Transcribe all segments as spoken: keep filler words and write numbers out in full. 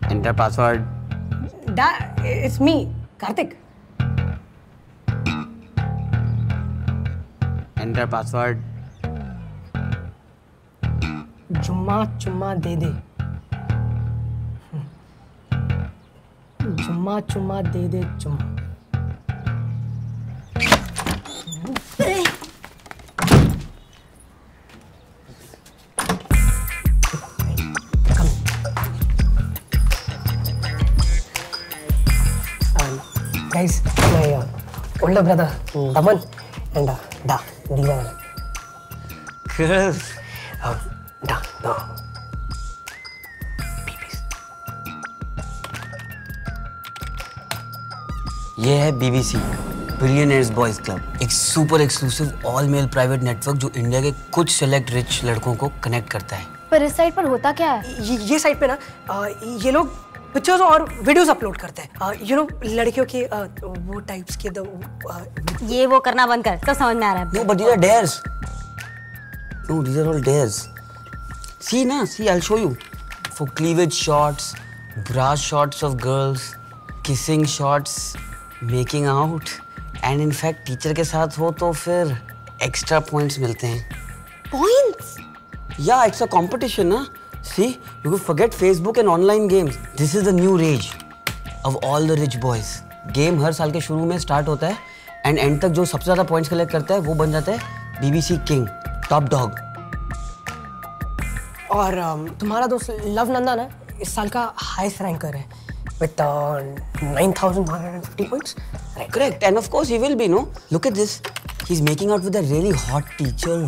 Enter password. Dad, it's me, Karthik. Enter password. जुम्मा चुम्मा दे दे. जुम्मा चुम्मा दे दे चुम्मा. Guys, my uh, older brother, Daman, and uh, Da, these are Girls. uh, Da, Da. Babies. ये है B B C, Billionaires Boys Club, एक super exclusive all male private network जो India के कुछ सेलेक्ट रिच लड़कों को connect करता है. पर इस साइट पर होता क्या है? ये, ये साइट पे ना uh, ये लोग पिक्चर्स और वीडियोस अपलोड करते हैं. यू नो लड़कियों के uh, वो टाइप्स के द uh, ये वो करना बंद कर, सब समझ में आ रहा है. No, but these are dares. No, these are all dares. See na, see, I'll show you. For cleavage shots, bra shots of girls, kissing shots, making out, and in fact teacher के साथ हो तो फिर extra points मिलते हैं. Points? Yeah, it's a competition ना. See, you could forget Facebook and online games. This is the new rage of all the rich boys. Game हर साल के शुरू में start होता है and end तक जो सबसे ज़्यादा points collect करता है वो बन जाता है B B C King, top dog. और um, तुम्हारा दोस्त लव नंदा ना इस साल का हाईएस्ट रैंकर है with uh, nine thousand one hundred fifty points. Right. Correct, and of course he will be, no? Look at this. He's making out with a really hot teacher.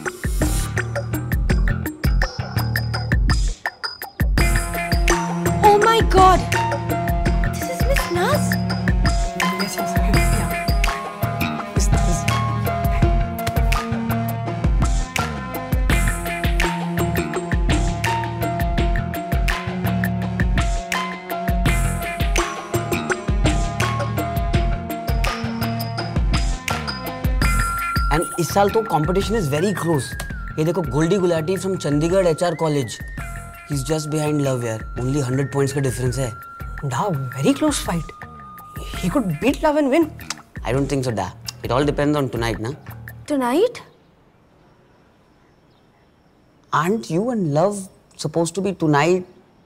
Oh my God! This is Miss Naz. Yes, yes, yeah. This, this. And इस साल तो competition is very close. ये देखो Goldy Gulati from Chandigarh H R College. He's just behind Love यार. Only one hundred points का difference है. Da, very close fight. He could beat Love and win. I don't think so, Da. It all depends on tonight, na? Tonight? Aren't you and Love supposed to be tonight?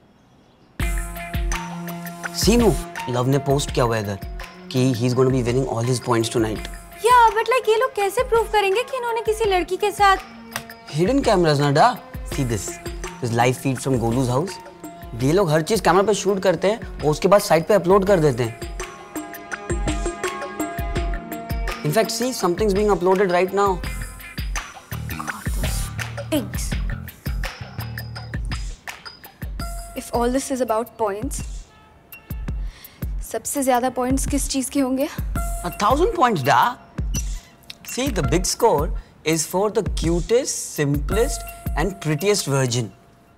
See, no. Love ने post किया हुआ है इधर कि he's going to be winning all his points tonight. Yeah, but like ये लोग कैसे prove करेंगे कि इन्होंने किसी लड़की के साथ? Hidden cameras ना Da. See this. This live feed from Golu's house. ये लोग हर चीज कैमरा पे शूट करते हैं और उसके बाद साइट पे अपलोड कर देते हैं. In fact, see, something's being uploaded right now. God, those pigs. If all this is about points, सबसे ज्यादा points किस चीज के होंगे? A thousand points, Da. See, the big score is for the cutest, simplest, and prettiest virgin.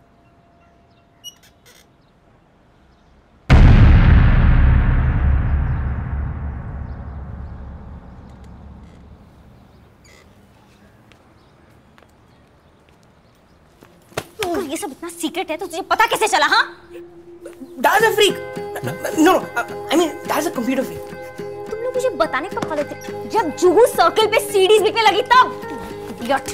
ये सब इतना secret है तो तुझे पता कैसे चला? हाँ? Dad's a freak. No, no. I mean, Dad's a computer freak. तुम लोग मुझे बताने कब वाले थे? जब जुहू सर्कल पे सीडीज बिकने लगी तब। इडियट।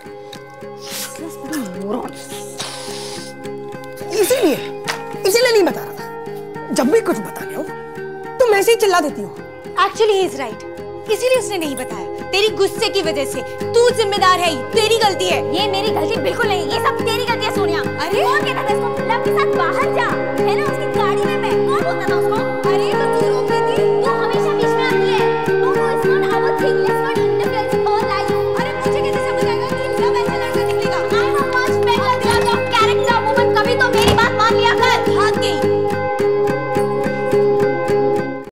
इसीलिए, इसीलिए नहीं बता रहा था। जब भी कुछ बताने हो, तुम ऐसे ही चिल्ला देती हो। Actually, he is right. इसीलिए उसने नहीं बताया। तेरी गुस्से की वजह से तू जिम्मेदार है, तेरी गलती है। ये मेरी गलती बिल्कुल नहीं, ये सब तेरी गलती है सोनिया। अरे कौन कहता था इसको?